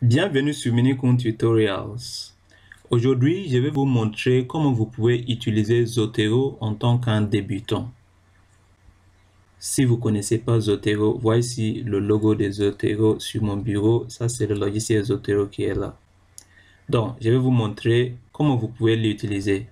Bienvenue sur Minicoon Tutorials. Aujourd'hui, je vais vous montrer comment vous pouvez utiliser Zotero en tant qu'un débutant. Si vous ne connaissez pas Zotero, voici le logo de Zotero sur mon bureau. Ça, c'est le logiciel Zotero qui est là. Donc, je vais vous montrer comment vous pouvez l'utiliser.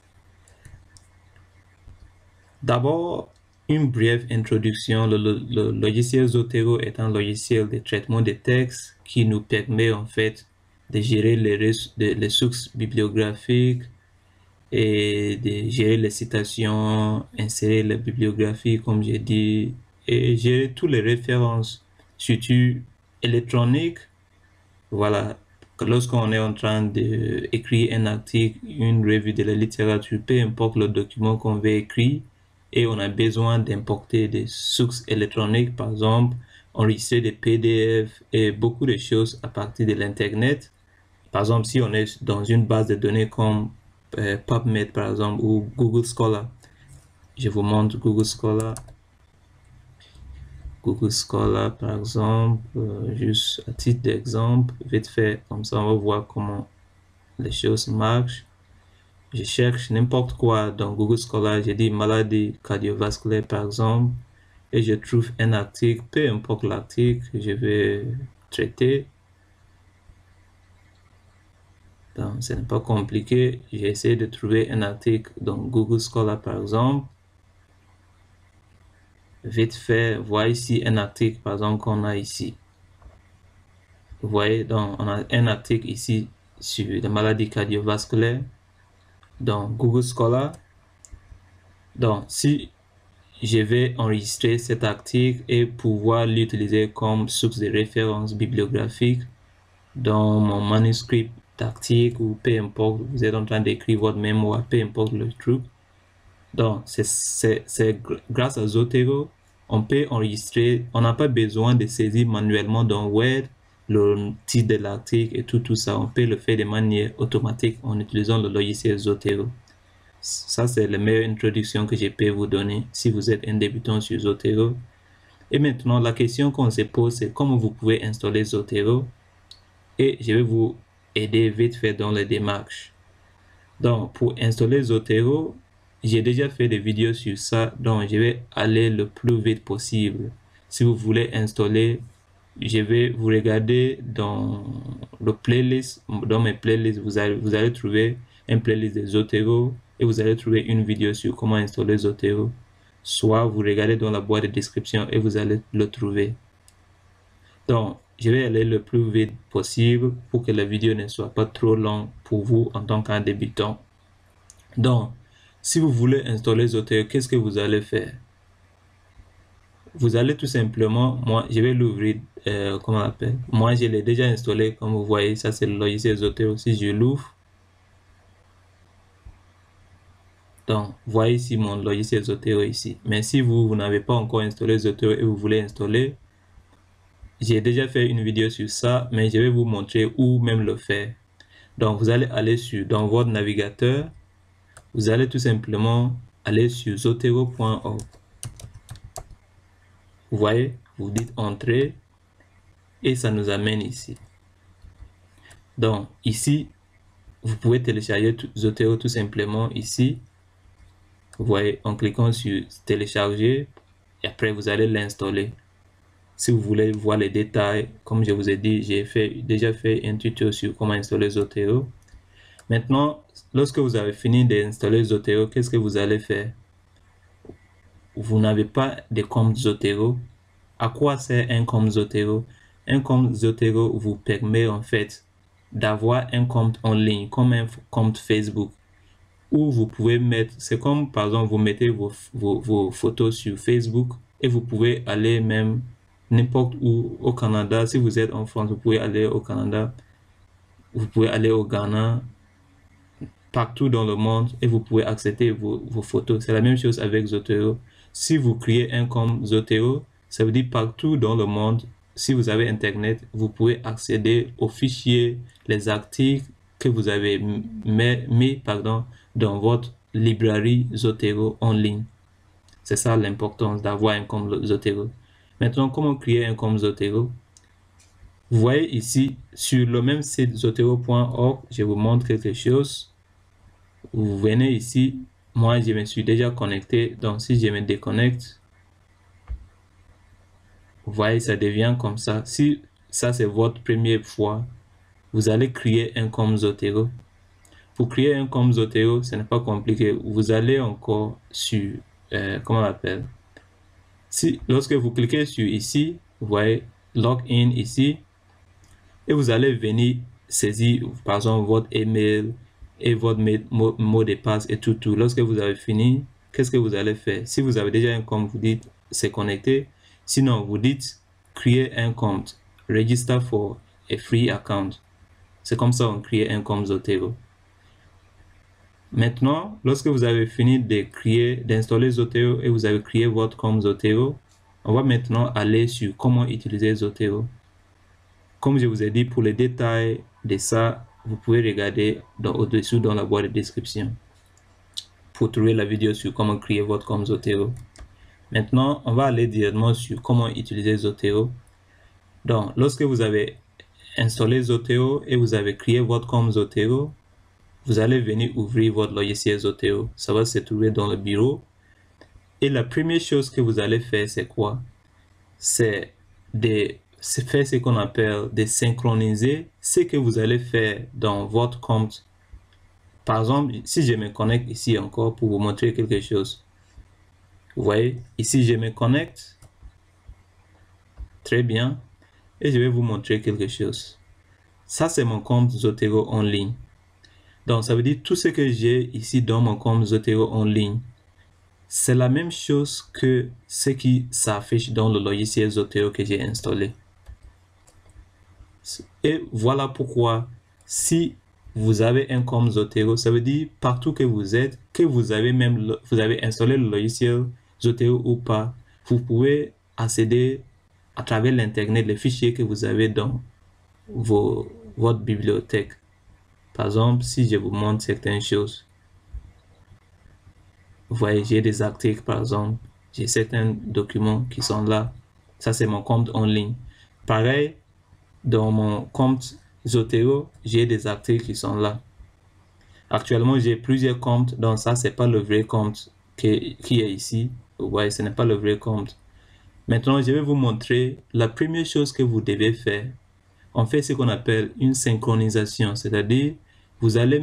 D'abord, une brève introduction. Le logiciel Zotero est un logiciel de traitement de texte qui nous permet en fait de gérer les sources bibliographiques et de gérer les citations, insérer les bibliographies comme j'ai dit, et gérer toutes les références, surtout électroniques. Voilà, lorsqu'on est en train d'écrire un article, une revue de la littérature, peu importe le document qu'on veut écrire, et on a besoin d'importer des sources électroniques, par exemple, enregistrer des PDF et beaucoup de choses à partir de l'Internet. Par exemple, si on est dans une base de données comme PubMed, par exemple, ou Google Scholar. Je vous montre Google Scholar. Google Scholar, par exemple, juste à titre d'exemple, vite fait, comme ça, on va voir comment les choses marchent. Je cherche n'importe quoi dans Google Scholar, j'ai dit maladie cardiovasculaire par exemple, et je trouve un article, peu importe l'article que je vais traiter. Donc, ce n'est pas compliqué. J'ai essayé de trouver un article dans Google Scholar par exemple. Vite fait, voyez ici un article par exemple qu'on a ici. Vous voyez, donc on a un article ici sur les maladies cardiovasculaires dans Google Scholar. Donc, si je vais enregistrer cet article et pouvoir l'utiliser comme source de référence bibliographique dans mon manuscrit d'article ou peu importe, vous êtes en train d'écrire votre mémoire, peu importe le truc. Donc, c'est grâce à Zotero, on peut enregistrer, on n'a pas besoin de saisir manuellement dans Word le titre de l'article et tout ça. On peut le faire de manière automatique en utilisant le logiciel Zotero. Ça, c'est la meilleure introduction que je peux vous donner si vous êtes un débutant sur Zotero. Et maintenant, la question qu'on se pose, c'est comment vous pouvez installer Zotero. Et je vais vous aider vite fait dans les démarches. Donc, pour installer Zotero, j'ai déjà fait des vidéos sur ça, donc je vais aller le plus vite possible. Si vous voulez installer, je vais vous regarder dans le playlist, dans mes playlists, vous allez trouver un playlist de Zotero et vous allez trouver une vidéo sur comment installer Zotero. Soit vous regardez dans la boîte de description et vous allez le trouver. Donc, je vais aller le plus vite possible pour que la vidéo ne soit pas trop longue pour vous en tant qu'un débutant. Donc, si vous voulez installer Zotero, qu'est-ce que vous allez faire? Vous allez tout simplement, moi, je vais l'ouvrir, comment on appelle? Moi, je l'ai déjà installé, comme vous voyez, ça c'est le logiciel Zotero. Si je l'ouvre, donc, voyez ici mon logiciel Zotero ici. Mais si vous n'avez pas encore installé Zotero et vous voulez installer, j'ai déjà fait une vidéo sur ça, mais je vais vous montrer où même le faire. Donc, vous allez aller dans votre navigateur. Vous allez tout simplement aller sur zotero.org. Vous voyez, vous dites entrer et ça nous amène ici. Donc, ici, vous pouvez télécharger Zotero tout simplement ici. Vous voyez, en cliquant sur télécharger et après vous allez l'installer. Si vous voulez voir les détails, comme je vous ai dit, j'ai déjà fait un tuto sur comment installer Zotero. Maintenant, lorsque vous avez fini d'installer Zotero, qu'est-ce que vous allez faire? Vous n'avez pas de compte Zotero. À quoi sert un compte Zotero? Un compte Zotero vous permet en fait d'avoir un compte en ligne, comme un compte Facebook, où vous pouvez mettre, c'est comme par exemple vous mettez vos photos sur Facebook et vous pouvez aller même n'importe où au Canada. Si vous êtes en France, vous pouvez aller au Canada, vous pouvez aller au Ghana, partout dans le monde et vous pouvez accepter vos photos. C'est la même chose avec Zotero. Si vous créez un compte Zotero, ça veut dire partout dans le monde, si vous avez Internet, vous pouvez accéder aux fichiers, les articles que vous avez mis dans votre librairie Zotero en ligne. C'est ça l'importance d'avoir un compte Zotero. Maintenant, comment créer un compte Zotero? Vous voyez ici, sur le même site zotero.org, je vous montre quelque chose. Vous venez ici, moi je me suis déjà connecté, donc si je me déconnecte, vous voyez, ça devient comme ça. Si ça c'est votre première fois, vous allez créer un compte Zotero. Pour créer un compte Zotero, ce n'est pas compliqué. Vous allez encore sur, comment on appelle? Lorsque vous cliquez sur ici, vous voyez Login ici, et vous allez venir saisir, par exemple, votre email et votre mot de passe et tout. Lorsque vous avez fini, qu'est-ce que vous allez faire? Si vous avez déjà un compte, vous dites c'est connecté. Sinon, vous dites créer un compte. Register for a free account. C'est comme ça on crée un compte Zotero. Maintenant, lorsque vous avez fini d'installer Zotero et vous avez créé votre compte Zotero, on va maintenant aller sur comment utiliser Zotero. Comme je vous ai dit, pour les détails de ça, vous pouvez regarder au-dessous dans la boîte de description pour trouver la vidéo sur comment créer votre compte Zotero. Maintenant, on va aller directement sur comment utiliser Zotero. Donc, lorsque vous avez installé Zotero et vous avez créé votre compte Zotero, vous allez venir ouvrir votre logiciel Zotero. Ça va se trouver dans le bureau. Et la première chose que vous allez faire, c'est quoi? C'est faire ce qu'on appelle de synchroniser ce que vous allez faire dans votre compte. Par exemple, si je me connecte ici encore pour vous montrer quelque chose. Vous voyez, ici je me connecte. Très bien. Et je vais vous montrer quelque chose. Ça, c'est mon compte Zotero en ligne. Donc, ça veut dire tout ce que j'ai ici dans mon compte Zotero en ligne, c'est la même chose que ce qui s'affiche dans le logiciel Zotero que j'ai installé. Et voilà pourquoi, si vous avez un compte Zotero, ça veut dire partout que vous êtes, que vous avez installé le logiciel Zotero ou pas, vous pouvez accéder à travers l'internet les fichiers que vous avez dans votre bibliothèque. Par exemple, si je vous montre certaines choses, vous voyez, j'ai des articles par exemple, j'ai certains documents qui sont là. Ça, c'est mon compte en ligne. Pareil, dans mon compte Zotero, j'ai des articles qui sont là. Actuellement, j'ai plusieurs comptes, donc ça, c'est pas le vrai compte qui est ici. Vous voyez, ce n'est pas le vrai compte. Maintenant, je vais vous montrer la première chose que vous devez faire. On fait ce qu'on appelle une synchronisation, c'est-à-dire vous allez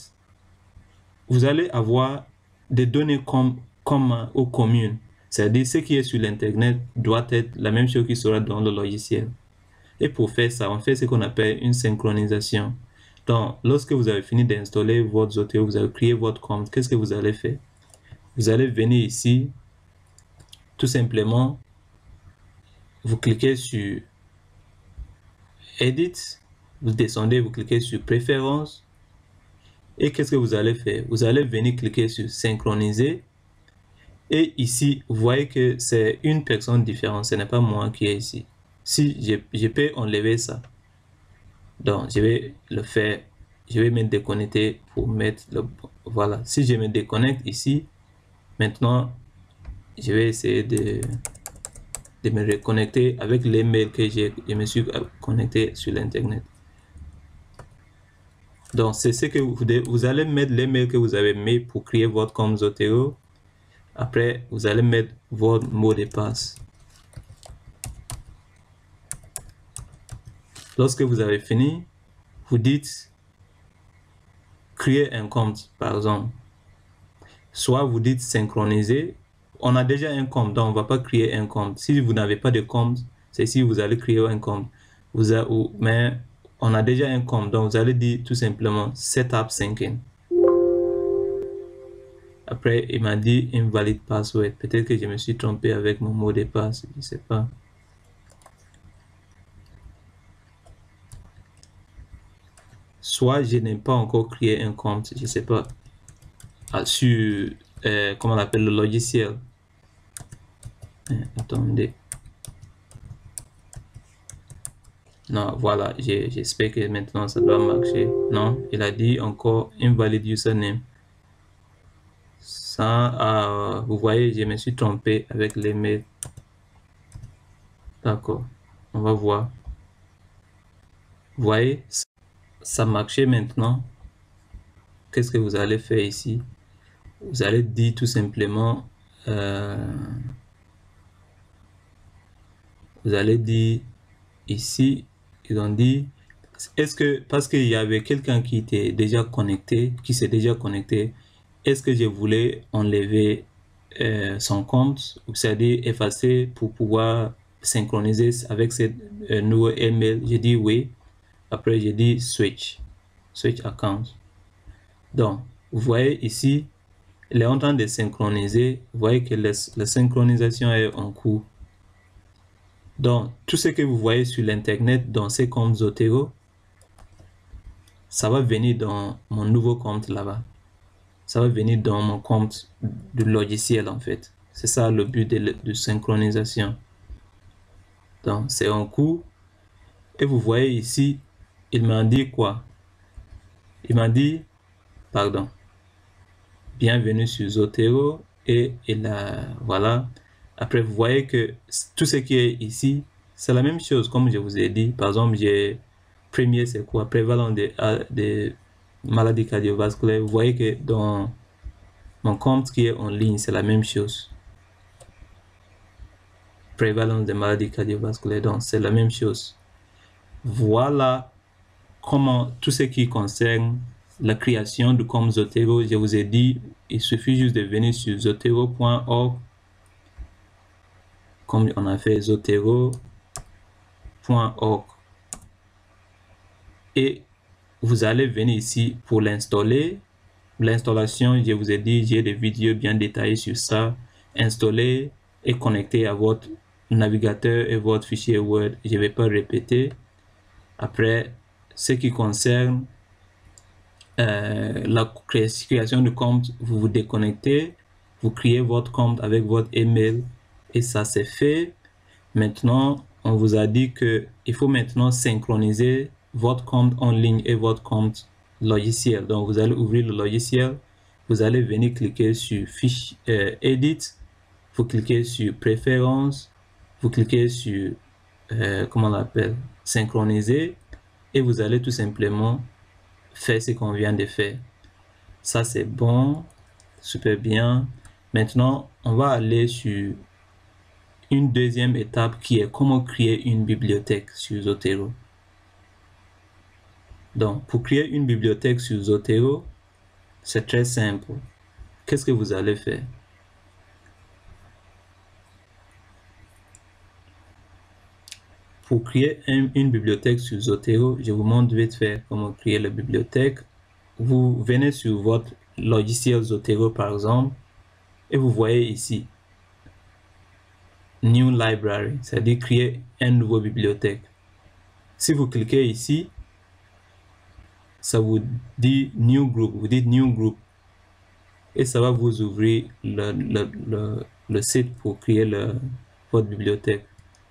avoir des données communes ou communes. C'est-à-dire ce qui est sur l'internet doit être la même chose qui sera dans le logiciel. Et pour faire ça, on fait ce qu'on appelle une synchronisation. Donc, lorsque vous avez fini d'installer votre Zotero, vous avez créé votre compte, qu'est-ce que vous allez faire? Vous allez venir ici, tout simplement, vous cliquez sur Edit, vous descendez, vous cliquez sur Préférences. Et qu'est-ce que vous allez faire? Vous allez venir cliquer sur Synchroniser. Et ici, vous voyez que c'est une personne différente. Ce n'est pas moi qui est ici. Si je peux enlever ça. Donc, je vais le faire. Je vais me déconnecter pour mettre le... Voilà. Si je me déconnecte ici, maintenant, je vais essayer de me reconnecter avec les mails que je me suis connecté sur l'Internet. Donc, c'est ce que vous allez mettre les mails que vous avez mis pour créer votre compte Zotero. Après, vous allez mettre votre mot de passe. Lorsque vous avez fini, vous dites créer un compte, par exemple. Soit vous dites synchroniser. On a déjà un compte, donc on ne va pas créer un compte. Si vous n'avez pas de compte, c'est si vous allez créer un compte. Mais on a déjà un compte, donc vous allez dire tout simplement Setup Syncing. Après, il m'a dit invalid password. Peut-être que je me suis trompé avec mon mot de passe, je ne sais pas. Soit je n'ai pas encore créé un compte, je ne sais pas, sur, comment on appelle le logiciel. Attendez. Non, voilà, j'espère que maintenant ça doit marcher. Non, il a dit encore invalid username. Ça, vous voyez, je me suis trompé avec les mails. D'accord, on va voir. Vous voyez, ça marchait maintenant. Qu'est-ce que vous allez faire ici? Vous allez dire tout simplement, vous allez dire ici, ils ont dit, est-ce que, parce qu'il y avait quelqu'un qui était déjà connecté, qui s'est déjà connecté, est-ce que je voulais enlever son compte, c'est-à-dire effacer pour pouvoir synchroniser avec ce nouveau email? J'ai dit oui. Après, j'ai dit switch account. Donc, vous voyez ici, il est en train de synchroniser. Vous voyez que la synchronisation est en cours. Donc, tout ce que vous voyez sur l'Internet dans ces comptes Zotero, ça va venir dans mon nouveau compte là-bas. Ça va venir dans mon compte du logiciel en fait. C'est ça le but de synchronisation. Donc, c'est en cours. Et vous voyez ici, il m'a dit quoi? Il m'a dit, pardon, bienvenue sur Zotero. Et voilà. Après, vous voyez que tout ce qui est ici, c'est la même chose, comme je vous ai dit. Par exemple, j'ai premier, c'est quoi? Prévalence des maladies cardiovasculaires. Vous voyez que dans mon compte qui est en ligne, c'est la même chose. Prévalence des maladies cardiovasculaires, donc c'est la même chose. Voilà comment tout ce qui concerne la création de compte Zotero, je vous ai dit, il suffit juste de venir sur zotero.org, comme on a fait zotero.org, et vous allez venir ici pour l'installer. L'installation, je vous ai dit, j'ai des vidéos bien détaillées sur ça. Installer et connecter à votre navigateur et votre fichier Word. Je ne vais pas répéter. Après, ce qui concerne la création de compte, vous vous déconnectez, vous créez votre compte avec votre email et ça c'est fait. Maintenant, on vous a dit que il faut maintenant synchroniser votre compte en ligne et votre compte logiciel. Donc, vous allez ouvrir le logiciel, vous allez venir cliquer sur fiche Edit, vous cliquez sur Préférences, vous cliquez sur comment on l'appelle, Synchroniser, et vous allez tout simplement faire ce qu'on vient de faire. Ça c'est bon, super bien. Maintenant, on va aller sur une deuxième étape qui est comment créer une bibliothèque sur Zotero. Donc, pour créer une bibliothèque sur Zotero, c'est très simple. Qu'est-ce que vous allez faire? Pour créer une bibliothèque sur Zotero, je vous montre vite fait comment créer la bibliothèque. Vous venez sur votre logiciel Zotero par exemple, et vous voyez ici, New Library, c'est-à-dire créer une nouvelle bibliothèque. Si vous cliquez ici, ça vous dit New Group, vous dites New Group, et ça va vous ouvrir le site pour créer votre bibliothèque.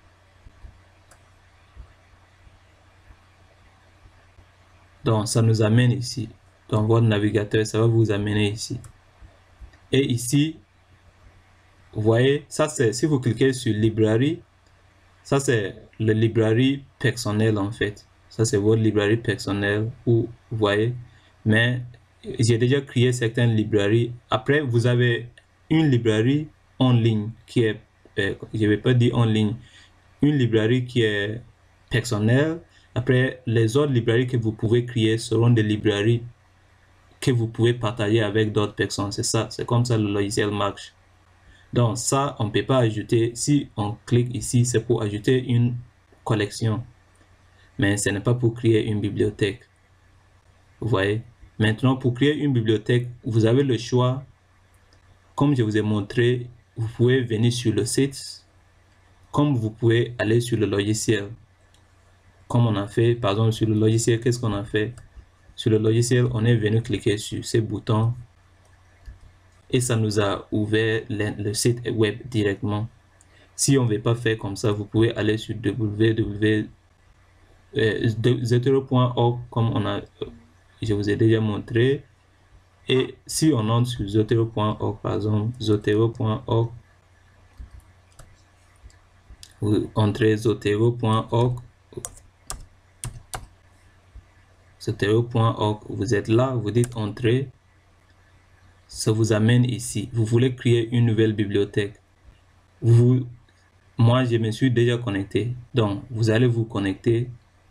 Donc, ça nous amène ici. Dans votre navigateur, ça va vous amener ici. Et ici, vous voyez, ça c'est, si vous cliquez sur Library, ça c'est le librairie personnel en fait. Ça c'est votre librairie personnelle où vous voyez. Mais j'ai déjà créé certaines librairies. Après, vous avez une librairie en ligne qui est, je ne vais pas dire en ligne, une librairie qui est personnelle. Après, les autres librairies que vous pouvez créer seront des librairies que vous pouvez partager avec d'autres personnes. C'est ça, c'est comme ça le logiciel marche. Donc ça, on ne peut pas ajouter. Si on clique ici, c'est pour ajouter une collection. Mais ce n'est pas pour créer une bibliothèque. Vous voyez? Maintenant, pour créer une bibliothèque, vous avez le choix. Comme je vous ai montré, vous pouvez venir sur le site. Comme vous pouvez aller sur le logiciel. Comme on a fait, par exemple, sur le logiciel, qu'est-ce qu'on a fait? Sur le logiciel, on est venu cliquer sur ces boutons. Et ça nous a ouvert le site web directement. Si on ne veut pas faire comme ça, vous pouvez aller sur www.zotero.org comme je vous ai déjà montré. Et si on entre sur zotero.org, par exemple, zotero.org, vous entrez zotero.org, zotero.org, vous êtes là, vous dites entrer, ça vous amène ici. Vous voulez créer une nouvelle bibliothèque. Moi, je me suis déjà connecté, donc vous allez vous connecter.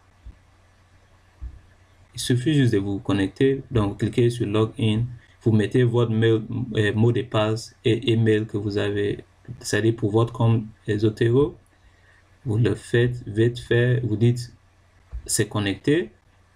Il suffit juste de vous connecter, donc vous cliquez sur Login, vous mettez votre mot de passe et email que vous avez, c'est-à-dire pour votre compte Zotero. Vous le faites vite fait, vous dites c'est connecté.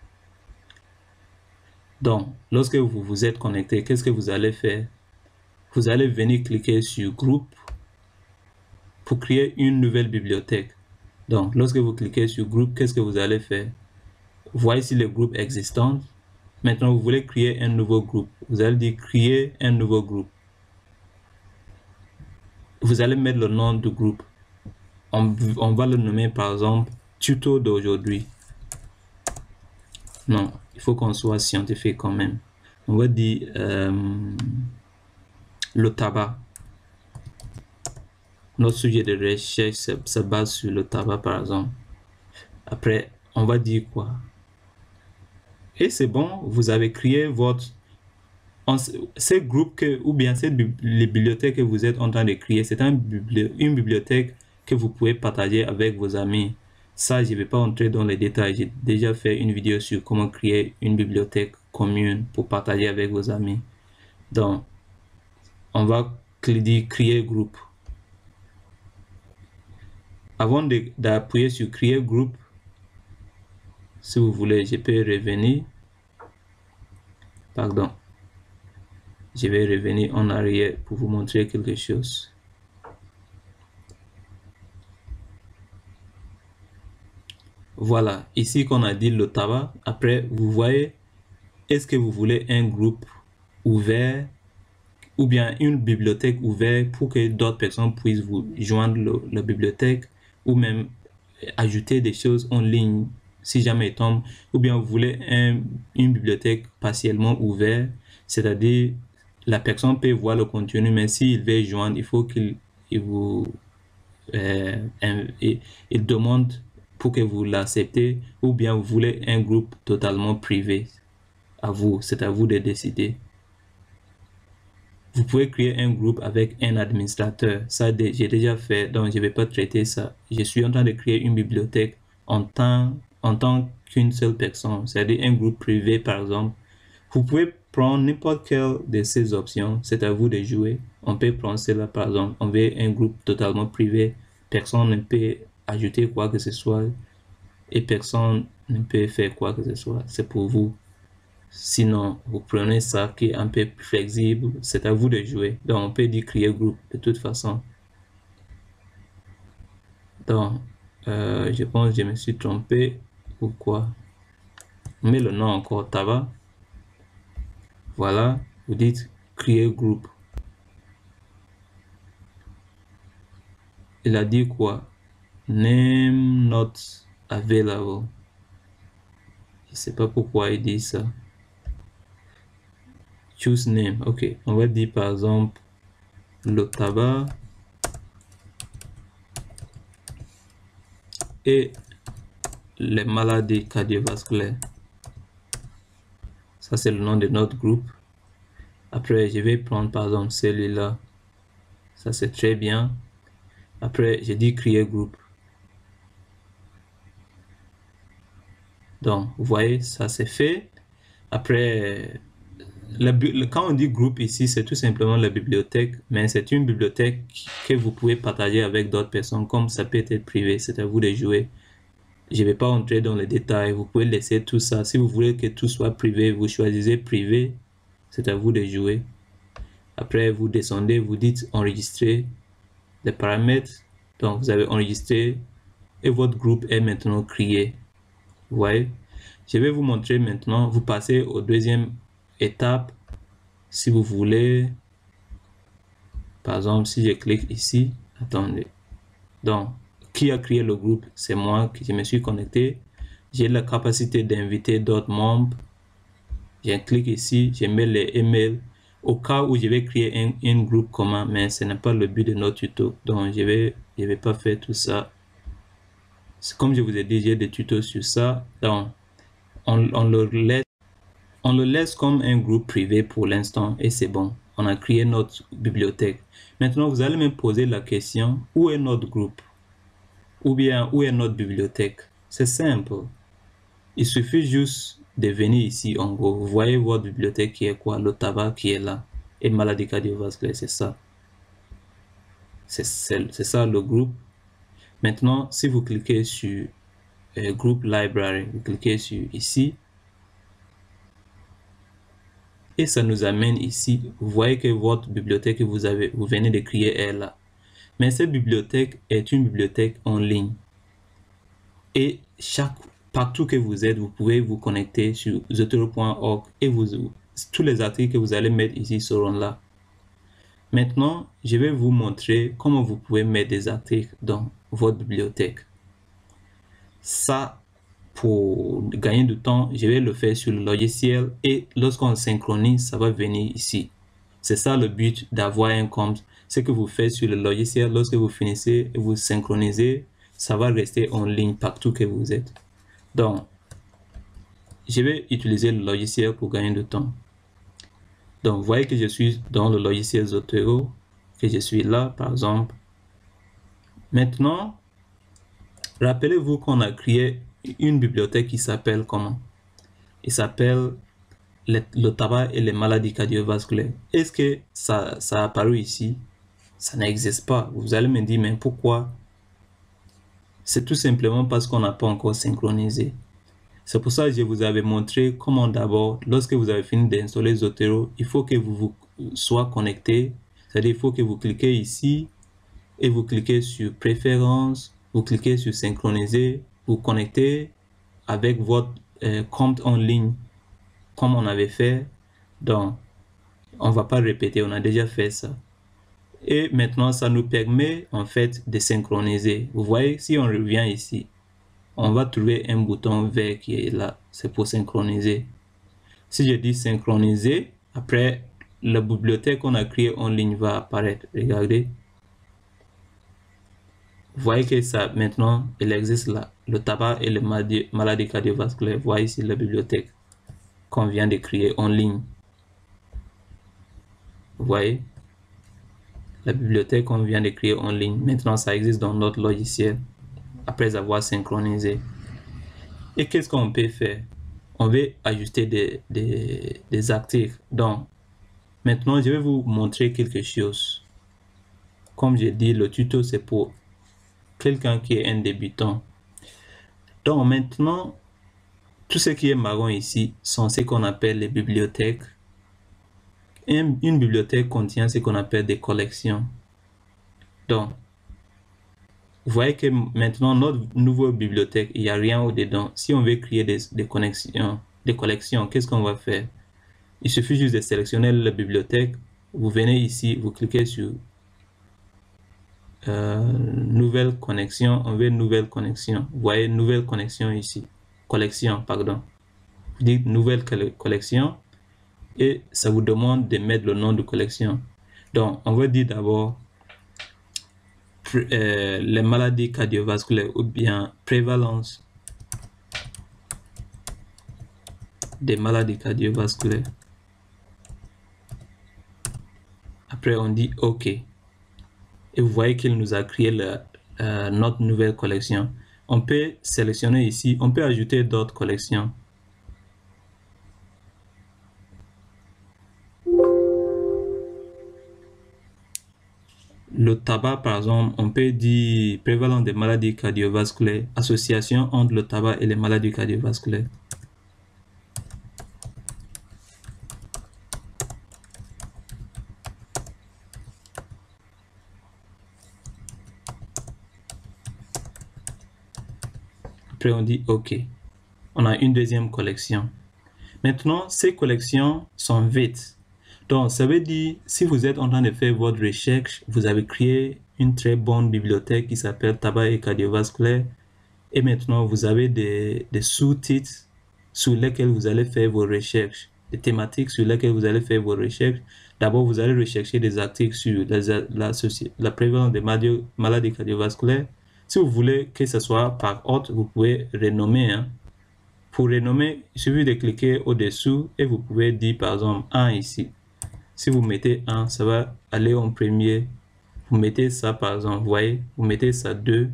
Donc, lorsque vous vous êtes connecté, qu'est-ce que vous allez faire? Vous allez venir cliquer sur Groupe pour créer une nouvelle bibliothèque. Donc, lorsque vous cliquez sur Groupe, qu'est-ce que vous allez faire? Voici le groupe existant. Maintenant, vous voulez créer un nouveau groupe. Vous allez dire créer un nouveau groupe. Vous allez mettre le nom du groupe. On va le nommer par exemple tuto d'aujourd'hui. Non, il faut qu'on soit scientifique quand même. On va dire le tabac. Notre sujet de recherche se base sur le tabac par exemple. Après, on va dire quoi? Et c'est bon, vous avez créé votre... Ces groupes ou bien les bibliothèques que vous êtes en train de créer, c'est une bibliothèque que vous pouvez partager avec vos amis. Ça, je ne vais pas entrer dans les détails. J'ai déjà fait une vidéo sur comment créer une bibliothèque commune pour partager avec vos amis. Donc, on va dire créer groupe. Avant d'appuyer sur créer groupe, si vous voulez, je peux revenir. Pardon. Je vais revenir en arrière pour vous montrer quelque chose. Voilà, ici qu'on a dit le tabac. Après, vous voyez, est-ce que vous voulez un groupe ouvert ou bien une bibliothèque ouverte pour que d'autres personnes puissent vous joindre la bibliothèque ou même ajouter des choses en ligne si jamais il tombe, ou bien vous voulez une bibliothèque partiellement ouverte, c'est-à-dire la personne peut voir le contenu, mais s'il veut joindre, il faut qu'il vous il demande pour que vous l'acceptez, ou bien vous voulez un groupe totalement privé. À vous, c'est à vous de décider. Vous pouvez créer un groupe avec un administrateur. Ça, j'ai déjà fait, donc je ne vais pas traiter ça. Je suis en train de créer une bibliothèque en tant qu'une seule personne, c'est-à-dire un groupe privé par exemple. Vous pouvez prendre n'importe quelle de ces options, c'est à vous de jouer. On peut prendre cela par exemple, on veut un groupe totalement privé, personne ne peut ajouter quoi que ce soit et personne ne peut faire quoi que ce soit, c'est pour vous. Sinon, vous prenez ça qui est un peu plus flexible, c'est à vous de jouer. Donc, on peut dire créer groupe de toute façon. Donc, je pense que je me suis trompé. Pourquoi? On met le nom encore tabac. Voilà, vous dites créer groupe. Il a dit quoi? Name not available. Je sais pas pourquoi il dit ça. Choose name. Ok, on va dire par exemple le tabac et les maladies cardiovasculaires. Ça, c'est le nom de notre groupe. Après, je vais prendre par exemple celui-là. Ça, c'est très bien. Après, je dis créer groupe. Donc, vous voyez, ça c'est fait. Après, quand on dit groupe ici, c'est tout simplement la bibliothèque, mais c'est une bibliothèque que vous pouvez partager avec d'autres personnes, comme ça peut être privé, c'est à vous de jouer. Je ne vais pas entrer dans les détails, vous pouvez laisser tout ça. Si vous voulez que tout soit privé, vous choisissez privé, c'est à vous de jouer. Après, vous descendez, vous dites enregistrer les paramètres. Donc, vous avez enregistré et votre groupe est maintenant créé. Vous voyez, je vais vous montrer maintenant, vous passez aux deuxième étape. Si vous voulez, par exemple, si je clique ici, attendez. Donc, qui a créé le groupe? C'est moi qui me suis connecté. J'ai la capacité d'inviter d'autres membres. Je clique ici, je mets les emails au cas où je vais créer un groupe commun, mais ce n'est pas le but de notre tuto. Donc, je vais pas faire tout ça. Comme je vous ai dit, j'ai des tutos sur ça. Donc, on le laisse comme un groupe privé pour l'instant et c'est bon. On a créé notre bibliothèque. Maintenant, vous allez me poser la question, où est notre groupe? Ou bien, où est notre bibliothèque? C'est simple. Il suffit juste de venir ici, en gros. Vous voyez votre bibliothèque qui est quoi? Le tabac qui est là. Et maladie cardiovasculaire, c'est ça. C'est ça le groupe. Maintenant, si vous cliquez sur Group Library, vous cliquez sur ici. Et ça nous amène ici. Vous voyez que votre bibliothèque que vous venez de créer est là. Mais cette bibliothèque est une bibliothèque en ligne. Et partout que vous êtes, vous pouvez vous connecter sur zotero.org et tous les articles que vous allez mettre ici seront là. Maintenant, je vais vous montrer comment vous pouvez mettre des articles dans votre bibliothèque. Ça, pour gagner du temps, je vais le faire sur le logiciel et lorsqu'on synchronise, ça va venir ici. C'est ça le but d'avoir un compte. Ce que vous faites sur le logiciel, lorsque vous finissez et vous synchronisez, ça va rester en ligne partout que vous êtes. Donc, je vais utiliser le logiciel pour gagner du temps. Donc, vous voyez que je suis dans le logiciel Zotero, que je suis là, par exemple. Maintenant, rappelez-vous qu'on a créé une bibliothèque qui s'appelle comment? Il s'appelle le tabac et les maladies cardiovasculaires. Est-ce que ça a apparu ici? Ça n'existe pas. Vous allez me dire, mais pourquoi? C'est tout simplement parce qu'on n'a pas encore synchronisé. C'est pour ça que je vous avais montré comment d'abord, lorsque vous avez fini d'installer Zotero, il faut que vous soyez connecté. C'est-à-dire, il faut que vous cliquez ici et vous cliquez sur Préférences, vous cliquez sur Synchroniser, vous connectez avec votre compte en ligne comme on avait fait. Donc, on ne va pas répéter, on a déjà fait ça. Et maintenant, ça nous permet en fait de synchroniser. Vous voyez, si on revient ici, on va trouver un bouton vert qui est là. C'est pour synchroniser. Si je dis synchroniser, après, la bibliothèque qu'on a créée en ligne va apparaître. Regardez. Vous voyez que ça, maintenant, il existe là. Le tabac et les maladies cardiovasculaires. Vous voyez ici la bibliothèque qu'on vient de créer en ligne. Vous voyez? La bibliothèque qu'on vient de créer en ligne. Maintenant, ça existe dans notre logiciel. Après avoir synchronisé. Et qu'est-ce qu'on peut faire? On veut ajuster des articles. Donc, maintenant, je vais vous montrer quelque chose. Comme j'ai dit, le tuto, c'est pour quelqu'un qui est un débutant. Donc, maintenant, tout ce qui est marron ici sont ce qu'on appelle les bibliothèques. Une bibliothèque contient ce qu'on appelle des collections. Donc, vous voyez que maintenant, notre nouvelle bibliothèque, il n'y a rien au-dedans. Si on veut créer des collections, qu'est-ce qu'on va faire? Il suffit juste de sélectionner la bibliothèque. Vous venez ici, vous cliquez sur Nouvelle connexion. On veut nouvelle connexion. Vous voyez, nouvelle connexion ici. Collection, pardon. Vous dites nouvelle collection et ça vous demande de mettre le nom de collection. Donc, on va dire d'abord les maladies cardiovasculaires ou bien prévalence des maladies cardiovasculaires. Après, on dit OK. Et vous voyez qu'il nous a créé notre nouvelle collection. On peut sélectionner ici, on peut ajouter d'autres collections. Le tabac, par exemple, on peut dire prévalence des maladies cardiovasculaires, association entre le tabac et les maladies cardiovasculaires. Après, on dit OK. On a une deuxième collection. Maintenant, ces collections sont vides. Donc, ça veut dire, si vous êtes en train de faire votre recherche, vous avez créé une très bonne bibliothèque qui s'appelle Tabac et cardiovasculaire. Et maintenant, vous avez des sous-titres sur lesquels vous allez faire vos recherches, des thématiques sur lesquelles vous allez faire vos recherches. D'abord, vous allez rechercher des articles sur la prévalence des maladies cardiovasculaires. Si vous voulez que ce soit par ordre, vous pouvez renommer. Pour renommer, il suffit de cliquer au-dessous et vous pouvez dire par exemple 1 ici. Si vous mettez 1, ça va aller en premier. Vous mettez ça par exemple, vous voyez, vous mettez ça 2.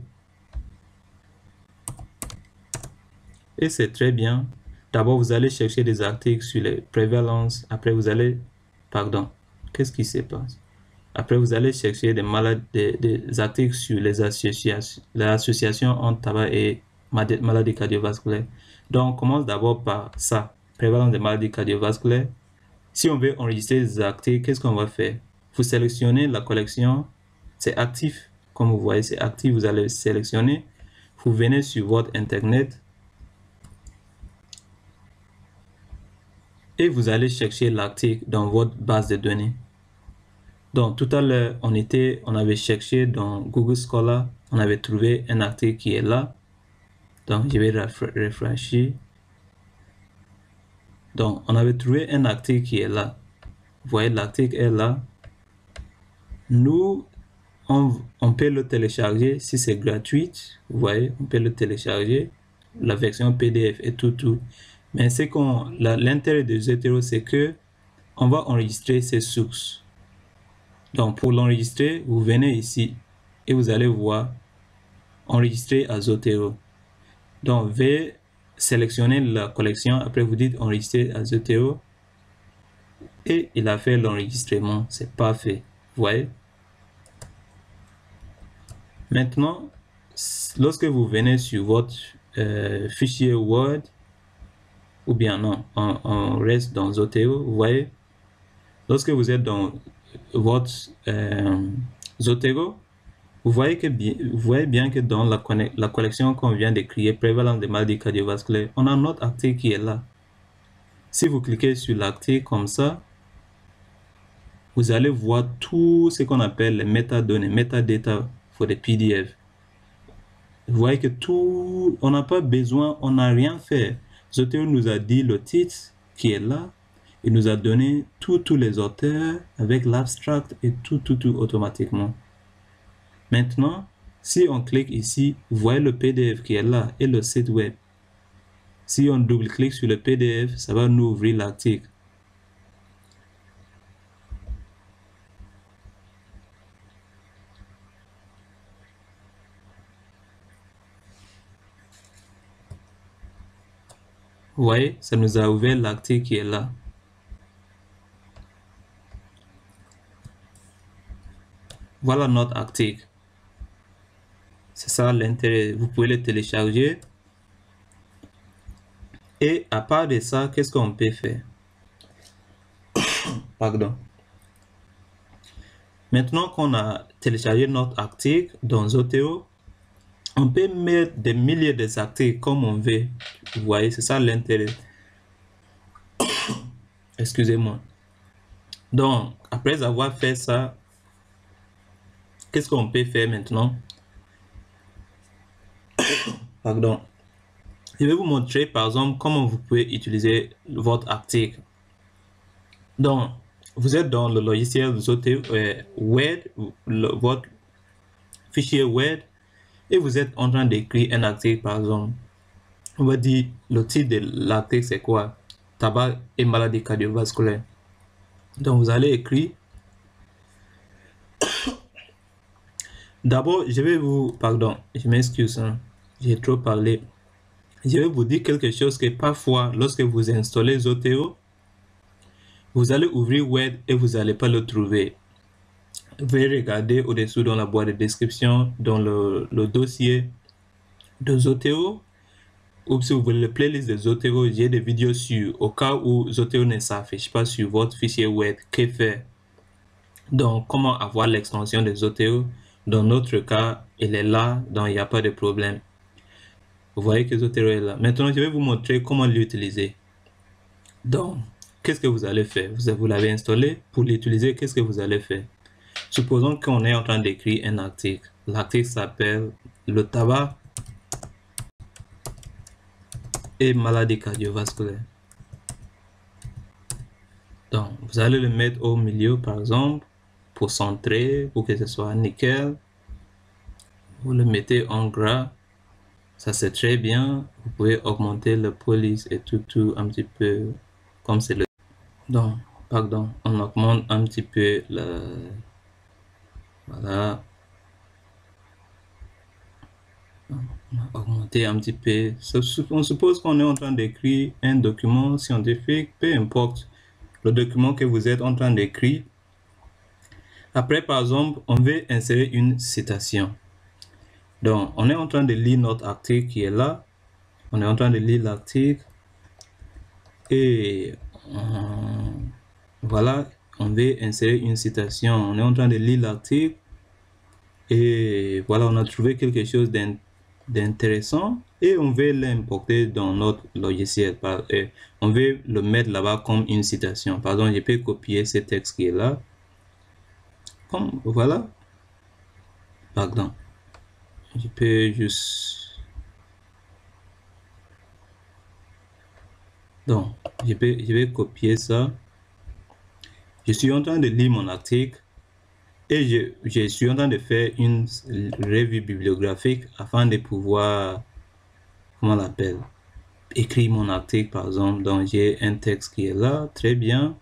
Et c'est très bien. D'abord, vous allez chercher des articles sur les prévalences. Après, vous allez... Pardon, qu'est-ce qui se passe? Après, vous allez chercher des articles sur les associations entre tabac et maladies cardiovasculaires. Donc, on commence d'abord par ça, prévalence des maladies cardiovasculaires. Si on veut enregistrer des articles, qu'est-ce qu'on va faire? Vous sélectionnez la collection, c'est actif. Comme vous voyez, c'est actif, vous allez sélectionner. Vous venez sur votre Internet et vous allez chercher l'article dans votre base de données. Donc, tout à l'heure, on avait cherché dans Google Scholar, on avait trouvé un article qui est là. Donc, je vais refresher. Donc, on avait trouvé un article qui est là. Vous voyez, l'article est là. Nous, on peut le télécharger si c'est gratuit. Vous voyez, on peut le télécharger. La version PDF et tout. Mais c'est l'intérêt de Zotero, c'est que on va enregistrer ces sources. Donc, pour l'enregistrer, vous venez ici et vous allez voir enregistrer à Zotero. Donc, veuillez sélectionner la collection. Après, vous dites enregistrer à Zotero. Et il a fait l'enregistrement. C'est parfait. Vous voyez? Maintenant, lorsque vous venez sur votre fichier Word, ou bien non, on reste dans Zotero, vous voyez? Lorsque vous êtes dans votre Zotero, vous voyez bien que dans la collection qu'on vient de créer, prévalence des maladies cardiovasculaires, on a notre article qui est là. Si vous cliquez sur l'article comme ça, vous allez voir tout ce qu'on appelle les métadonnées, metadata pour des PDF. Vous voyez que tout, on n'a pas besoin, on n'a rien fait. Zotero nous a dit le titre qui est là. Il nous a donné tous les auteurs avec l'abstract et tout automatiquement. Maintenant, si on clique ici, vous voyez le PDF qui est là et le site web. Si on double-clique sur le PDF, ça va nous ouvrir l'article. Vous voyez, ça nous a ouvert l'article qui est là. Voilà notre article. C'est ça l'intérêt. Vous pouvez le télécharger. Et à part de ça, qu'est-ce qu'on peut faire? Pardon. Maintenant qu'on a téléchargé notre article dans Zotero, on peut mettre des milliers d'articles comme on veut. Vous voyez, c'est ça l'intérêt. Excusez-moi. Donc, après avoir fait ça, qu'est-ce qu'on peut faire maintenant? Pardon. Je vais vous montrer par exemple comment vous pouvez utiliser votre article. Donc, vous êtes dans le logiciel Zotero Word, votre fichier Word, et vous êtes en train d'écrire un article par exemple. On va dire le titre de l'article c'est quoi? Tabac et maladies cardiovasculaires. Donc, vous allez écrire. D'abord, je vais vous... Pardon, je m'excuse, hein, j'ai trop parlé. Je vais vous dire quelque chose que parfois, lorsque vous installez Zotero, vous allez ouvrir Word et vous n'allez pas le trouver. Veuillez regarder au-dessous dans la boîte de description, dans le dossier de Zotero, ou si vous voulez le playlist de Zotero, j'ai des vidéos sur, au cas où Zotero ne s'affiche pas sur votre fichier Word, que faire? Donc, comment avoir l'extension de Zotero? Dans notre cas, il est là, donc il n'y a pas de problème. Vous voyez que Zotero est là. Maintenant, je vais vous montrer comment l'utiliser. Donc, qu'est-ce que vous allez faire? Vous l'avez installé. Pour l'utiliser, qu'est-ce que vous allez faire? Supposons qu'on est en train d'écrire un article. L'article s'appelle « Le tabac et maladies cardiovasculaires ». Donc, vous allez le mettre au milieu, par exemple, pour centrer, pour que ce soit nickel. Vous le mettez en gras. Ça, c'est très bien. Vous pouvez augmenter la police et tout un petit peu comme c'est le... Donc, pardon, on augmente un petit peu le... Voilà. On a augmenté un petit peu. On suppose qu'on est en train d'écrire un document scientifique, peu importe le document que vous êtes en train d'écrire. Après, par exemple, on veut insérer une citation. Donc, on est en train de lire notre article qui est là. On est en train de lire l'article. Et voilà, on veut insérer une citation. On est en train de lire l'article. Et voilà, on a trouvé quelque chose d'intéressant. Et on veut l'importer dans notre logiciel. On veut le mettre là-bas comme une citation. Par exemple, je peux copier ce texte qui est là. Comme, voilà. Pardon. Je peux juste... Donc, je vais copier ça. Je suis en train de lire mon article et je suis en train de faire une revue bibliographique afin de pouvoir, comment on l'appelle, écrire mon article par exemple. Donc, j'ai un texte qui est là, très bien.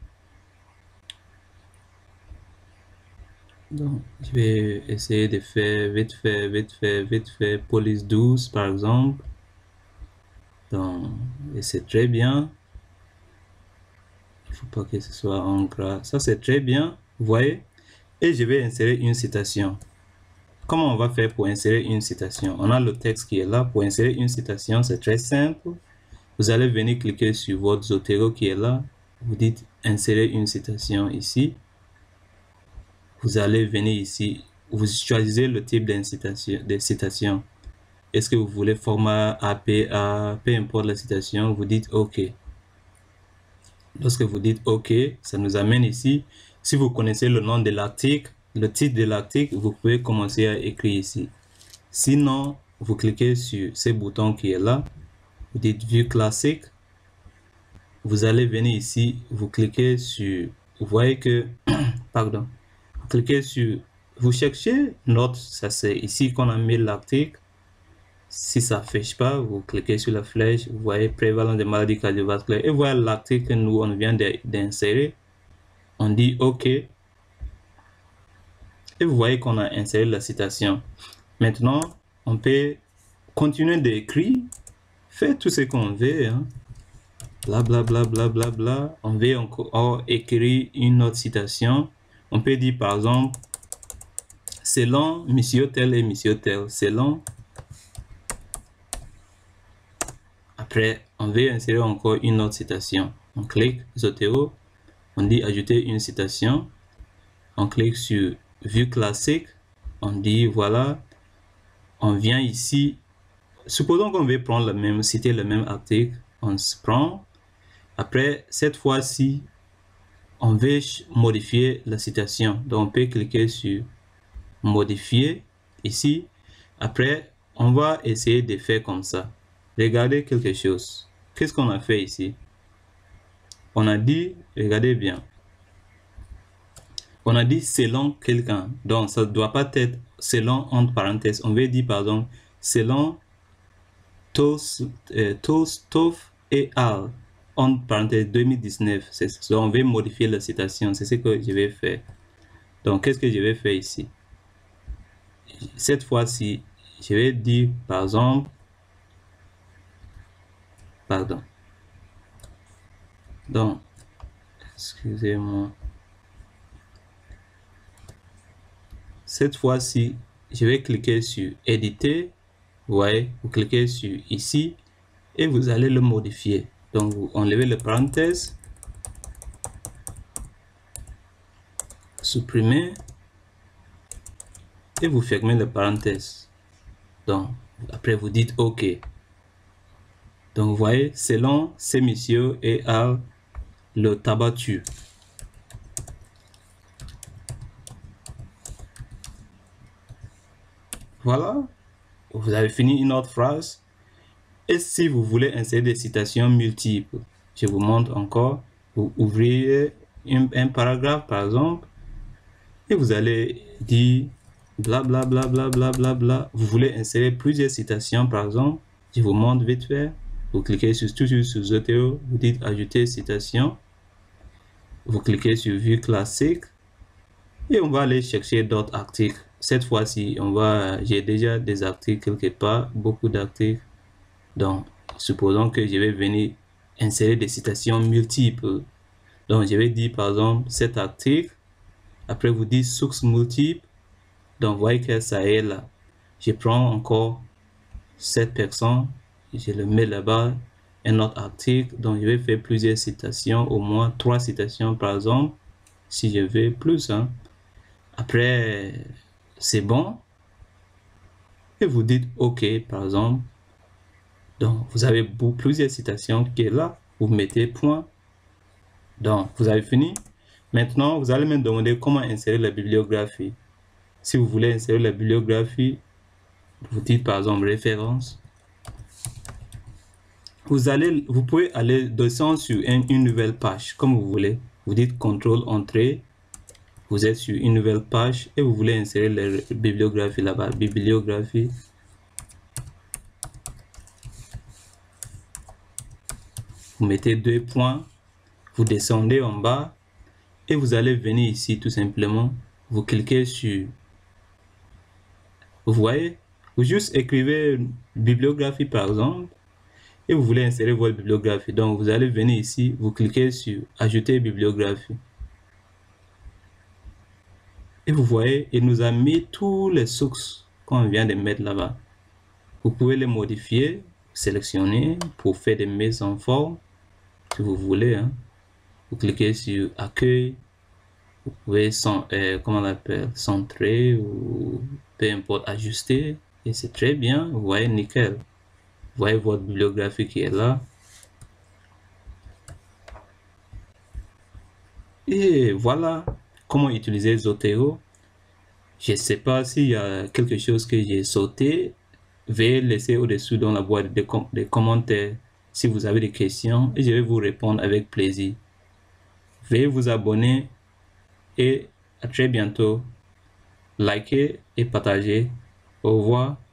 Donc, je vais essayer de faire vite fait, police 12 par exemple. Donc, et c'est très bien. Il ne faut pas que ce soit en gras. Ça, c'est très bien. Vous voyez? Et je vais insérer une citation. Comment on va faire pour insérer une citation? On a le texte qui est là. Pour insérer une citation, c'est très simple. Vous allez venir cliquer sur votre Zotero qui est là. Vous dites insérer une citation ici. Vous allez venir ici. Vous choisissez le type de citation. Est-ce que vous voulez format APA, peu importe la citation, vous dites OK. Lorsque vous dites OK, ça nous amène ici. Si vous connaissez le nom de l'article, le titre de l'article, vous pouvez commencer à écrire ici. Sinon, vous cliquez sur ce bouton qui est là. Vous dites vue classique. Vous allez venir ici, vous cliquez sur, vous voyez que, pardon, vous cliquez sur, vous cherchez note, ça c'est ici qu'on a mis l'article. Si ça ne affiche pas, vous cliquez sur la flèche, vous voyez prévalence des maladies cardiovasculaires et voilà l'article que nous on vient d'insérer. On dit OK. Et vous voyez qu'on a inséré la citation. Maintenant, on peut continuer d'écrire, faire tout ce qu'on veut. Hein. Bla bla bla bla bla bla. On veut encore écrire une autre citation. On peut dire par exemple, selon monsieur tel et monsieur tel, selon. Après, on veut insérer encore une autre citation. On clique Zotero. On dit ajouter une citation. On clique sur vue classique. On dit voilà. On vient ici. Supposons qu'on veut prendre le même, citer le même article. On se prend. Après, cette fois-ci, on veut modifier la citation. Donc, on peut cliquer sur modifier ici. Après, on va essayer de faire comme ça. Regardez quelque chose. Qu'est-ce qu'on a fait ici? On a dit, regardez bien. On a dit selon quelqu'un. Donc, ça ne doit pas être selon entre parenthèses. On veut dire, par exemple, selon Tostov et al. Entre parenthèses 2019. On veut modifier la citation. C'est ce que je vais faire. Donc, qu'est-ce que je vais faire ici? Cette fois-ci, je vais dire, par exemple, pardon. Donc, excusez-moi. Cette fois-ci, je vais cliquer sur éditer. Vous voyez, vous cliquez sur ici et vous allez le modifier. Donc, vous enlevez les parenthèses, supprimez et vous fermez les parenthèses. Donc, après vous dites OK. Donc, vous voyez, selon ces messieurs et à le tabac tue. Voilà, vous avez fini une autre phrase. Et si vous voulez insérer des citations multiples, je vous montre encore. Vous ouvrez un paragraphe par exemple et vous allez dire bla bla bla bla bla bla bla. Vous voulez insérer plusieurs citations, par exemple. Je vous montre vite fait. Vous cliquez toujours sur Zotero, vous dites ajouter citation. Vous cliquez sur vue classique et on va aller chercher d'autres articles. Cette fois-ci, j'ai déjà des articles quelque part, beaucoup d'articles. Donc, supposons que je vais venir insérer des citations multiples. Donc, je vais dire par exemple cet article. Après, vous dites source multiple. Donc, vous voyez que ça est là. Je prends encore cette personne, je le mets là-bas, un autre article. Donc, je vais faire plusieurs citations, au moins 3 citations par exemple, si je veux plus. Hein. Après, c'est bon. Et vous dites OK, par exemple. Donc, vous avez plusieurs citations qui est là. Vous mettez point. Donc, vous avez fini. Maintenant, vous allez me demander comment insérer la bibliographie. Si vous voulez insérer la bibliographie, vous dites par exemple référence. Vous pouvez aller descendre sur une nouvelle page, comme vous voulez. Vous dites CTRL entrée. Vous êtes sur une nouvelle page et vous voulez insérer la bibliographie là-bas. Bibliographie. Vous mettez 2 points. Vous descendez en bas et vous allez venir ici tout simplement. Vous cliquez sur... Vous voyez? Vous juste écrivez bibliographie par exemple. Et vous voulez insérer votre bibliographie. Donc, vous allez venir ici, vous cliquez sur ajouter bibliographie. Et vous voyez, il nous a mis tous les sources qu'on vient de mettre là-bas. Vous pouvez les modifier, sélectionner pour faire des mises en forme, si vous voulez. Hein. Vous cliquez sur accueil. Vous pouvez, comment on appelle, centrer ou peu importe, ajuster. Et c'est très bien. Vous voyez, nickel. Vous voyez votre bibliographie qui est là. Et voilà comment utiliser Zotero. Je ne sais pas s'il y a quelque chose que j'ai sauté. Veuillez laisser au-dessous dans la boîte des commentaires si vous avez des questions et je vais vous répondre avec plaisir. Veuillez vous abonner et à très bientôt. Likez et partagez. Au revoir.